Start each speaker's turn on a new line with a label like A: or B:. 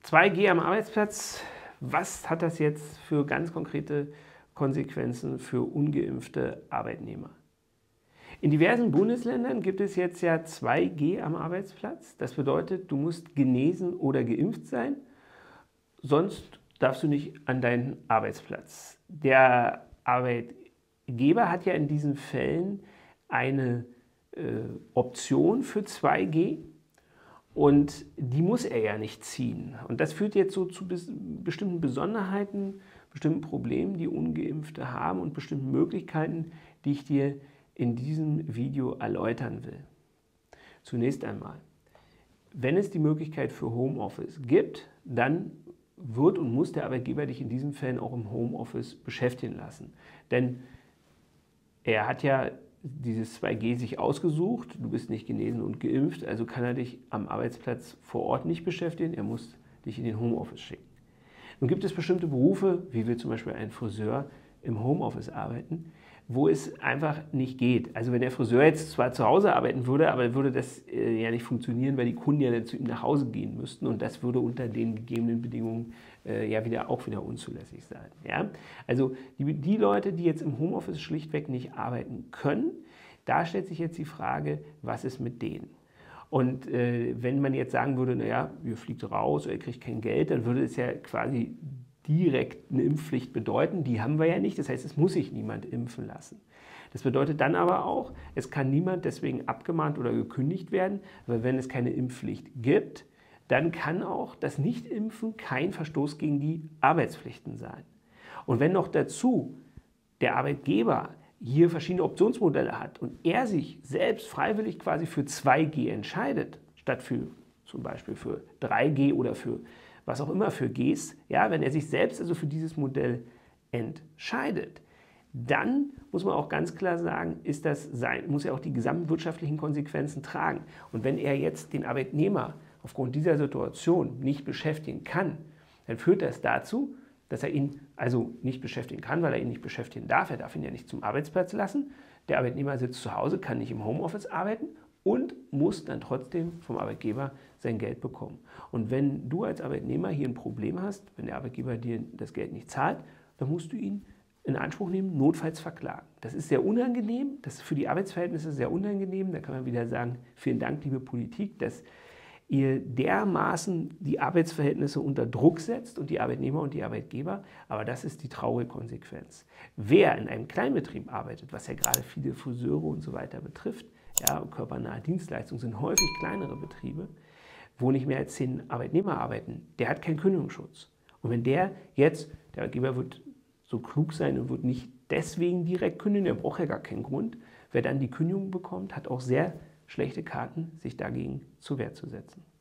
A: 2G am Arbeitsplatz, was hat das jetzt für ganz konkrete Konsequenzen für ungeimpfte Arbeitnehmer? In diversen Bundesländern gibt es jetzt ja 2G am Arbeitsplatz. Das bedeutet, du musst genesen oder geimpft sein, sonst darfst du nicht an deinen Arbeitsplatz. Der Arbeitgeber hat ja in diesen Fällen eine Option für 2G. Und die muss er ja nicht ziehen. Und das führt jetzt so zu bestimmten Besonderheiten, bestimmten Problemen, die Ungeimpfte haben und bestimmten Möglichkeiten, die ich dir in diesem Video erläutern will. Zunächst einmal, wenn es die Möglichkeit für Homeoffice gibt, dann wird und muss der Arbeitgeber dich in diesen Fällen auch im Homeoffice beschäftigen lassen. Denn er hat ja dieses 2G sich ausgesucht, du bist nicht genesen und geimpft, also kann er dich am Arbeitsplatz vor Ort nicht beschäftigen, er muss dich in den Homeoffice schicken. Nun gibt es bestimmte Berufe, wie will zum Beispiel ein Friseur im Homeoffice arbeiten, wo es einfach nicht geht. Also wenn der Friseur jetzt zwar zu Hause arbeiten würde, aber würde das ja nicht funktionieren, weil die Kunden ja dann zu ihm nach Hause gehen müssten und das würde unter den gegebenen Bedingungen ja auch wieder unzulässig sein. Ja? Also die Leute, die jetzt im Homeoffice schlichtweg nicht arbeiten können, da stellt sich jetzt die Frage, was ist mit denen? Und wenn man jetzt sagen würde, naja, ihr fliegt raus oder ihr kriegt kein Geld, dann würde es ja quasi direkt eine Impfpflicht bedeuten. Die haben wir ja nicht, das heißt, es muss sich niemand impfen lassen. Das bedeutet dann aber auch, es kann niemand deswegen abgemahnt oder gekündigt werden, weil wenn es keine Impfpflicht gibt, dann kann auch das Nichtimpfen kein Verstoß gegen die Arbeitspflichten sein. Und wenn noch dazu der Arbeitgeber hier verschiedene Optionsmodelle hat und er sich selbst freiwillig quasi für 2G entscheidet, statt für zum Beispiel für 3G oder für was auch immer für Gs, ja, wenn er sich selbst also für dieses Modell entscheidet, dann muss man auch ganz klar sagen, muss er auch die gesamtwirtschaftlichen Konsequenzen tragen. Und wenn er jetzt den Arbeitnehmer aufgrund dieser Situation nicht beschäftigen kann, dann führt das dazu, dass er ihn also nicht beschäftigen kann, weil er ihn nicht beschäftigen darf. Er darf ihn ja nicht zum Arbeitsplatz lassen. Der Arbeitnehmer sitzt zu Hause, kann nicht im Homeoffice arbeiten und muss dann trotzdem vom Arbeitgeber sein Geld bekommen. Und wenn du als Arbeitnehmer hier ein Problem hast, wenn der Arbeitgeber dir das Geld nicht zahlt, dann musst du ihn in Anspruch nehmen, notfalls verklagen. Das ist sehr unangenehm, das ist für die Arbeitsverhältnisse sehr unangenehm. Da kann man wieder sagen, vielen Dank, liebe Politik, dass ihr dermaßen die Arbeitsverhältnisse unter Druck setzt und die Arbeitnehmer und die Arbeitgeber, aber das ist die traurige Konsequenz. Wer in einem Kleinbetrieb arbeitet, was ja gerade viele Friseure und so weiter betrifft, ja, körpernahe Dienstleistungen sind häufig kleinere Betriebe, wo nicht mehr als 10 Arbeitnehmer arbeiten, der hat keinen Kündigungsschutz. Und wenn der Arbeitgeber wird so klug sein und wird nicht deswegen direkt kündigen, der braucht ja gar keinen Grund, wer dann die Kündigung bekommt, hat auch sehr schlechte Karten, sich dagegen zur Wehr zu setzen.